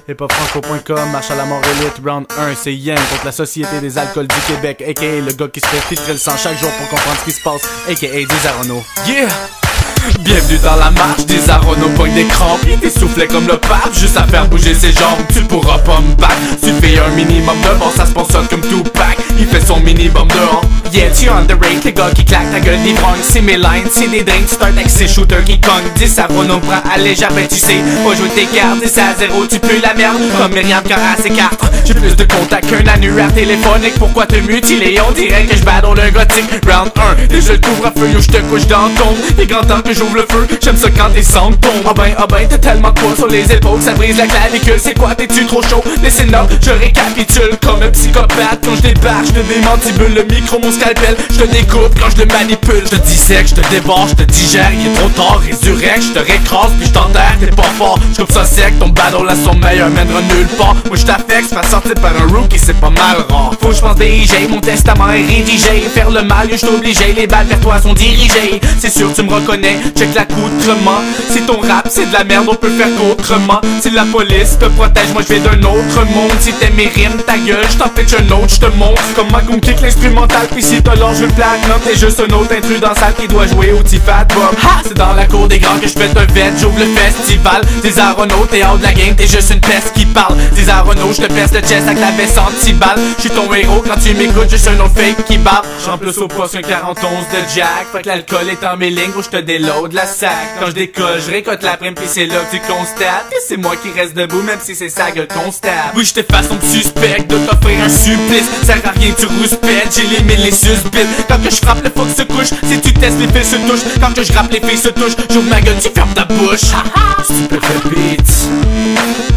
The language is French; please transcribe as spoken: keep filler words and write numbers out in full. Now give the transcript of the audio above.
hiphopfranco point com, marche à la mort élite, round un, c'est Yen contre la Société des alcools du Québec, aka le gars qui se fait filtrer le sang chaque jour pour comprendre ce qui se passe, aka Disaronno. Yeah! Bienvenue dans la marche, Disaronno pogne des crampes, il t'essoufflait comme le pape, juste à faire bouger ses jambes, tu pourras pas me battre, tu fais un minimum de bon, ça se pensonne comme Tupac, il fait son minimum dehors. Yeah, tu underrate, les gars qui claquent ta gueule d'ivrogne, c'est mes lines, c'est des drinks, start avec ces shooters qui cognent, Disaronno prend à légère, ben tu sais, pas jouer tes cartes, dix à zéro, tu pues la merde, comme Myriam Cara ses cartes, j'ai plus de contacts qu'un annuaire téléphonique, pourquoi te mutiler, on dirait que je battle un gothique, round un, déjà le couvre-feu, yo j'te couche dans ton, il est grand temps que j'ouvre le feu, j'aime ça quand tes sangles tombent. Ah ben, ah ben, t'as tellement de poids sur les épaules, ça brise la clavicule, c'est quoi, t'es-tu trop chaud? Laissez là, je récapitule comme un psychopathe, quand je débarque, je te démantibule le micro, mon scalpel, je te découpe quand je le manipule, je te dissèque, je te dévore, je te digère, il est trop tard, résurrecte, je te récrase, puis je t'enterre, t'es pas fort, je coupe ça sec, ton battle à son meilleur mènera nulle part, moi je t'affecte, ma sortie par un rookie, c'est pas mal rare, faut que je pense D J, mon testament est rédigé, faire le mal, je t'obligé, les balles vers toi sont dirigées, c'est sûr tu me reconnais, check l'accoutrement, si ton rap c'est de la merde, on peut faire qu'autrement, si la police te protège, moi je vais d'un autre monde, si t'aimes mes rimes, ta gueule, je t'en pitch un autre, je te montre comment qu'on kick l'instrumental, puis si t'as l'orge le platinum, t'es juste un autre intrus dans la salle qui doit jouer au petit fat bob. Ha! C'est dans la cour des grands que je fais un vet, j'ouvre le festival, Disaronno, t'es hors de la game, t'es juste une peste qui parle, Disaronno, je te pèse le chest avec la veste anti-balle, j'suis ton héros quand tu m'écoutes, juste un autre fake qui barre, j'en plus au poste qu'un quarante onze de Jack, fait que l'alcool est en mes lignes, où je te déload la sac, quand je décolle, je récolte la prime, pis c'est là que tu constates que c'est moi qui reste debout, même si c'est sa gueule constate. Oui, j'te façon suspect de t'offrir un supplice, sert à rien que tu rouspètes, j'élimine les susbites, quand que je frappe le fuck se couche, si tu testes les filles se touchent, quand que je rappe les filles se touchent, j'ouvre ma gueule, tu fermes ta bouche, stupéfait beat.